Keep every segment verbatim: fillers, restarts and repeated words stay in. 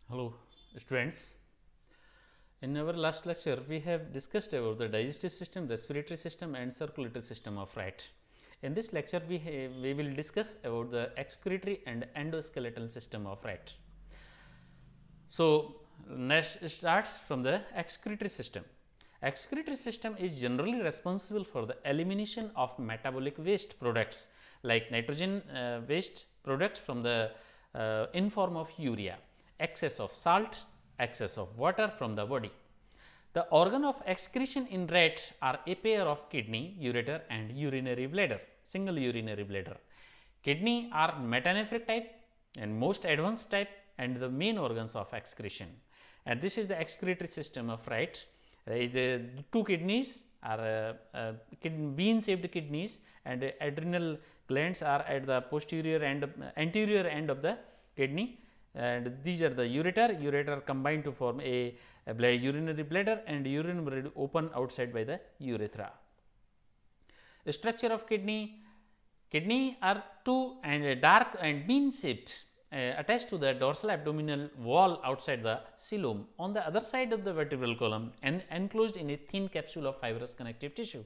Hello students, in our last lecture we have discussed about the digestive system, respiratory system and circulatory system of rat. In this lecture we, have, we will discuss about the excretory and endoskeletal system of rat. So, next starts from the excretory system. Excretory system is generally responsible for the elimination of metabolic waste products like nitrogen uh, waste products from the uh, in form of urea, excess of salt, excess of water from the body. The organ of excretion in rat are a pair of kidney, ureter and urinary bladder, single urinary bladder. Kidney are metanephric type and most advanced type and the main organs of excretion. And this is the excretory system of rat. Uh, the two kidneys are uh, uh, bean shaped kidneys and uh, adrenal glands are at the posterior and uh, anterior end of the kidney, and these are the ureter. Ureter combine to form a, a bladder, urinary bladder and urine bladder open outside by the urethra. The structure of kidney: kidney are two and dark and bean shaped, uh, attached to the dorsal abdominal wall outside the coelom, on the other side of the vertebral column and enclosed in a thin capsule of fibrous connective tissue.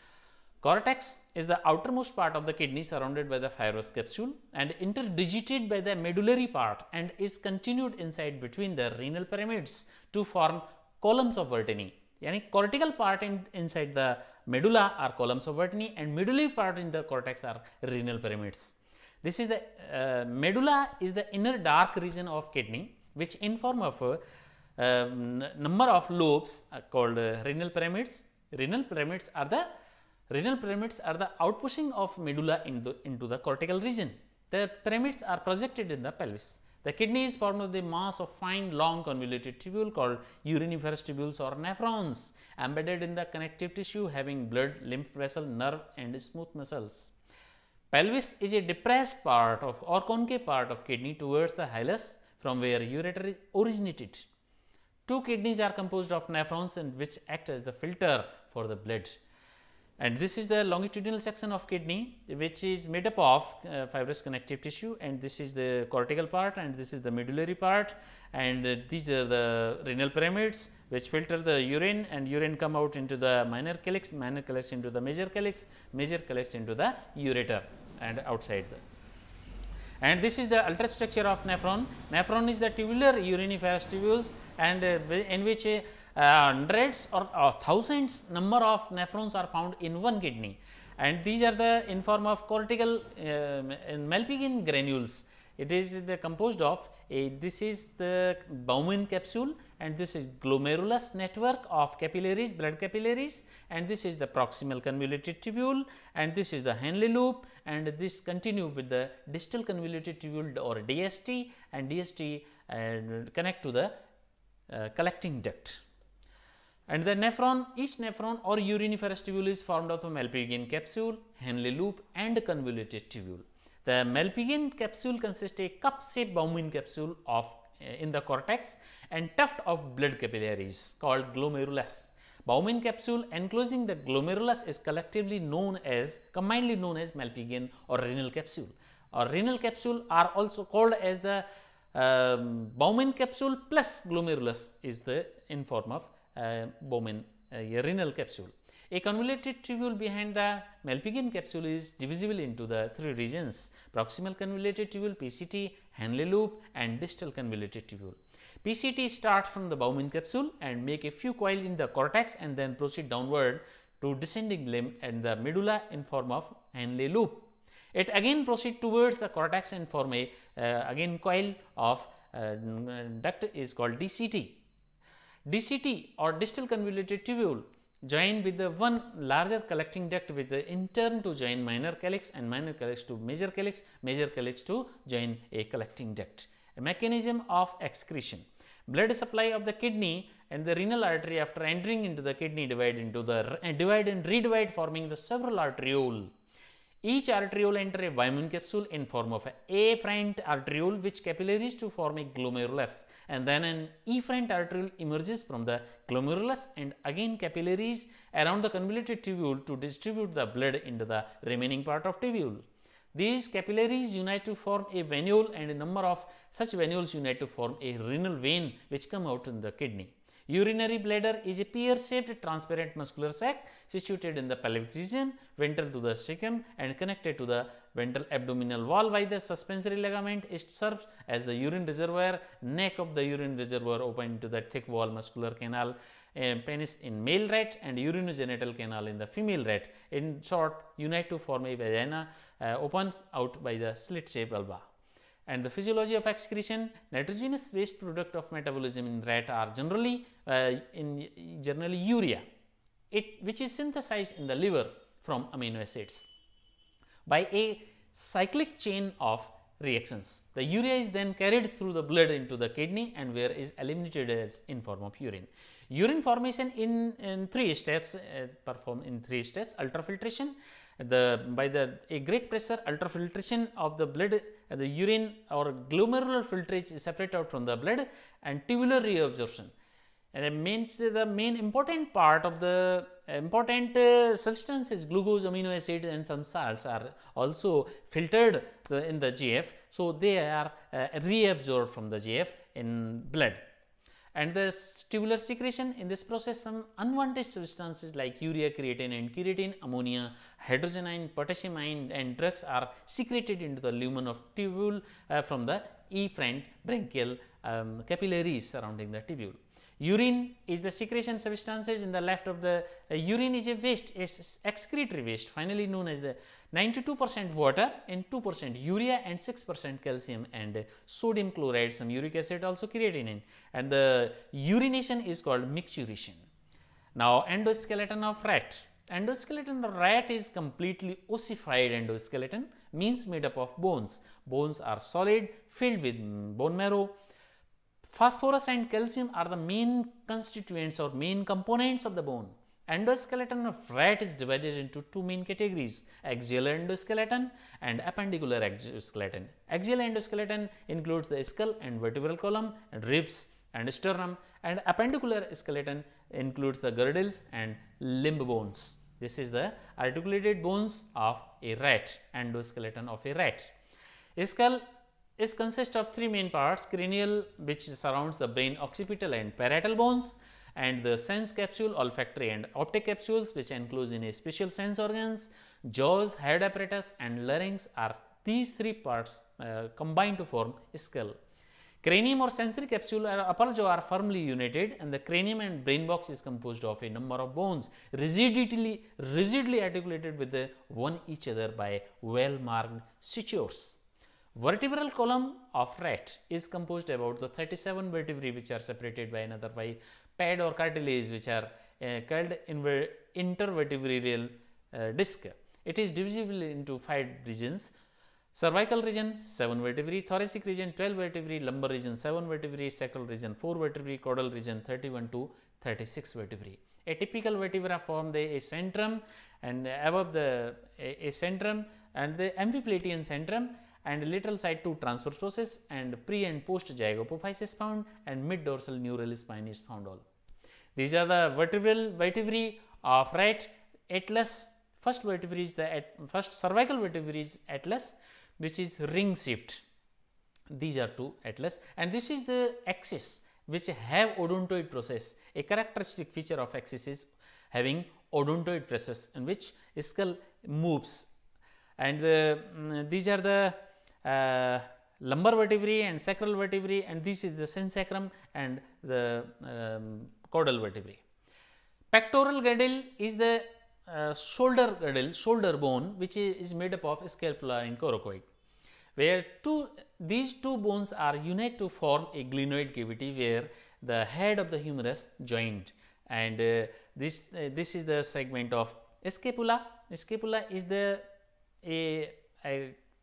Cortex is the outermost part of the kidney surrounded by the fibrous capsule and interdigited by the medullary part and is continued inside between the renal pyramids to form columns of Vertini. Yani cortical part in, inside the medulla are columns of Vertini and medullary part in the cortex are renal pyramids. This is the uh, medulla is the inner dark region of kidney, which in form of a uh, number of lobes are called uh, renal pyramids. Renal pyramids are the Renal pyramids are the outpushing of medulla into, into the cortical region. The pyramids are projected in the pelvis. The kidney is formed of the mass of fine long convoluted tubule called uriniferous tubules or nephrons embedded in the connective tissue having blood, lymph vessel, nerve and smooth muscles. Pelvis is a depressed part of or concave part of kidney towards the hilus from where ureter originated. Two kidneys are composed of nephrons and which act as the filter for the blood. And this is the longitudinal section of kidney, which is made up of uh, fibrous connective tissue, and this is the cortical part and this is the medullary part, and uh, these are the renal pyramids which filter the urine, and urine come out into the minor calyx, minor calyx into the major calyx, major calyx into the ureter and outside the. And this is the ultrastructure of nephron. Nephron is the tubular uriniferous tubules and uh, in which uh, Uh, hundreds or uh, thousands number of nephrons are found in one kidney, and these are the in form of cortical uh, Malpighian granules. It is the composed of a, this is the Bowman capsule and this is glomerulus network of capillaries, blood capillaries, and this is the proximal convoluted tubule and this is the Henle loop, and this continue with the distal convoluted tubule or D S T, and D S T uh, connect to the uh, collecting duct. And the nephron, each nephron or uriniferous tubule is formed of a Malpighian capsule, Henle loop and convoluted tubule. The Malpighian capsule consists a cup shaped Bowman capsule of uh, in the cortex and tuft of blood capillaries called glomerulus. Bowman capsule enclosing the glomerulus is collectively known as, combinedly known as Malpighian or renal capsule. Or renal capsule are also called as the um, Bowman capsule plus glomerulus is the in form of Uh, Bowman uh, renal capsule. A convoluted tubule behind the Malpighian capsule is divisible into the three regions: proximal convoluted tubule P C T, Henle loop and distal convoluted tubule. P C T starts from the Bowman capsule and make a few coils in the cortex and then proceed downward to descending limb and the medulla in form of Henle loop. It again proceed towards the cortex and form a uh, again coil of uh, duct is called D C T. D C T or distal convoluted tubule join with the one larger collecting duct with the in turn to join minor calyx and minor calyx to major calyx, major calyx to join a collecting duct. A mechanism of excretion: blood supply of the kidney and the renal artery after entering into the kidney divide into the uh, divide and redivide forming the several arteriole. Each arteriole enter a Bowman capsule in form of a afferent arteriole which capillaries to form a glomerulus, and then an efferent arteriole emerges from the glomerulus and again capillaries around the convoluted tubule to distribute the blood into the remaining part of tubule. These capillaries unite to form a venule, and a number of such venules unite to form a renal vein which come out in the kidney. Urinary bladder is a pear-shaped transparent muscular sac situated in the pelvic region, ventral to the sternum and connected to the ventral abdominal wall by the suspensory ligament. It serves as the urine reservoir. Neck of the urine reservoir open to the thick wall muscular canal, uh, penis in male rat and urinogenital canal in the female rat. In short, unite to form a vagina uh, open out by the slit-shaped vulva. And the physiology of excretion: nitrogenous waste product of metabolism in rat are generally uh, in generally urea, it which is synthesized in the liver from amino acids by a cyclic chain of reactions. The urea is then carried through the blood into the kidney and where is eliminated as in form of urine. Urine formation in, in three steps, uh, performed in three steps: ultrafiltration, the by the a great pressure ultrafiltration of the blood, uh, the urine or glomerular filtrage is separated out from the blood, and tubular reabsorption. And it means the main important part of the important uh, substance is glucose, amino acids and some salts are also filtered the, in the G F. So, they are uh, reabsorbed from the G F in blood. And the tubular secretion: in this process some unwanted substances like urea, creatine and keratin, ammonia, hydrogen ion, potassium ion and drugs are secreted into the lumen of tubule uh, from the efferent branchial um, capillaries surrounding the tubule. Urine is the secretion substances in the left of the uh, urine is a waste, is excretory waste, finally known as the ninety-two percent water and two percent urea and six percent calcium and uh, sodium chloride, some uric acid, also creatinine, and the urination is called micturition. Now, endoskeleton of rat. Endoskeleton of rat is completely ossified endoskeleton, means made up of bones. Bones are solid, filled with bone marrow. Phosphorus and calcium are the main constituents or main components of the bone. Endoskeleton of rat is divided into two main categories: axial endoskeleton and appendicular exoskeleton. Axial endoskeleton includes the skull and vertebral column and ribs and sternum, and appendicular skeleton includes the girdles and limb bones. This is the articulated bones of a rat, endoskeleton of a rat. A skull is consist of three main parts: cranial, which surrounds the brain, occipital and parietal bones, and the sense capsule, olfactory and optic capsules, which enclose in a special sense organs. Jaws, head apparatus and larynx are these three parts uh, combined to form a skull. Cranium or sensory capsule or upper jaw are firmly united, and the cranium and brain box is composed of a number of bones rigidly, rigidly articulated with the one each other by well marked sutures. Vertebral column of rat is composed about the thirty-seven vertebrae, which are separated by another by pad or cartilage, which are uh, called intervertebral uh, disc. It is divisible into five regions: cervical region seven vertebrae, thoracic region twelve vertebrae, lumbar region seven vertebrae, sacral region four vertebrae, caudal region thirty-one to thirty-six vertebrae. A typical vertebra form the a centrum, and above the a, a centrum and the amphiplatyan centrum, and lateral side two transverse process, and pre and post zygapophysis is found, and mid dorsal neural spine is found all. These are the vertebral vertebrae of rat. Atlas, first vertebrae is the at, first cervical vertebrae is atlas, which is ring shaped. These are two atlas, and this is the axis which have odontoid process. A characteristic feature of axis is having odontoid process in which skull moves, and the, um, these are the Uh, lumbar vertebrae and sacral vertebrae, and this is the sensacrum and the um, caudal vertebrae. Pectoral girdle is the uh, shoulder girdle, shoulder bone, which is, is made up of scapula and coracoid, where two these two bones are unite to form a glenoid cavity where the head of the humerus joined, and uh, this uh, this is the segment of scapula. Scapula is the a, a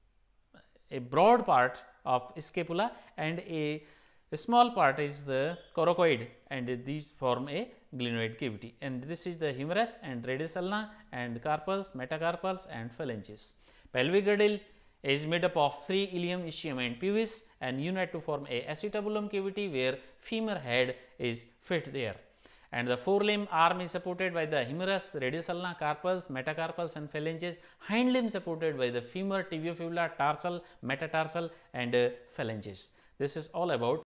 a broad part of scapula, and a, a small part is the coracoid, and these form a glenoid cavity, and this is the humerus and radius ulna and carpals, metacarpals and phalanges. Pelvic girdle is made up of three: ilium, ischium and pubis, and unite to form a acetabulum cavity where femur head is fit there, and the forelimb arm is supported by the humerus, radius ulna, carpals, metacarpals and phalanges. Hind limb supported by the femur, tibiofibula, tarsal, metatarsal and uh, phalanges. This is all about